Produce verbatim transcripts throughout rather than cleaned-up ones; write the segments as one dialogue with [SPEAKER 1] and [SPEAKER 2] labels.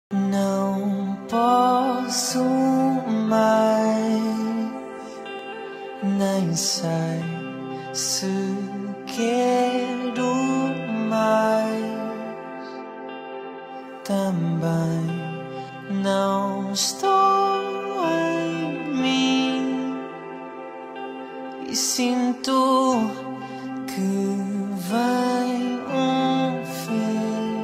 [SPEAKER 1] Não posso mais, nem sei se quero mais. Também não estou em mim e sinto que vem um fim.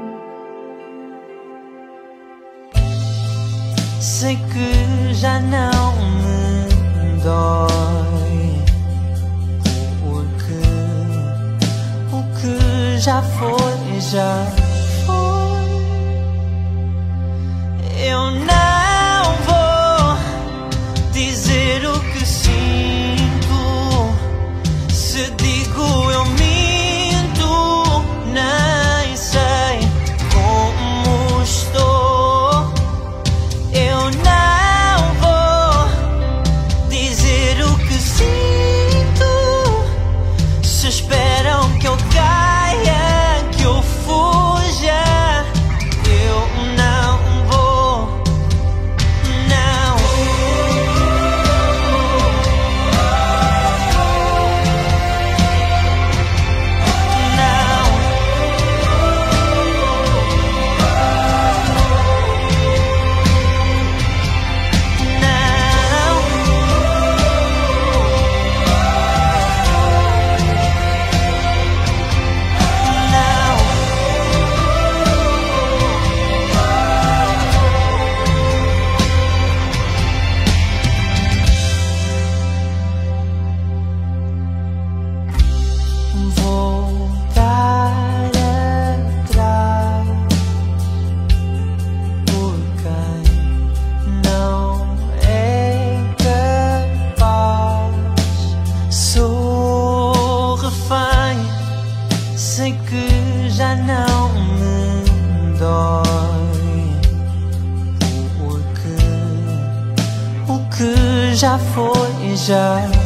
[SPEAKER 1] Sei que já não me dói, porque o que já foi, já foi. Eu não vou dizer o que sinto. Se digo eu minto, nem sei como estou. Eu não vou dizer o que sinto. Se esperam que eu caia, que eu fuja, eu não vou, não. Não. Voltar atrás por quem não é capaz. Sou refém, sei que já não me dói, porque o que já foi, já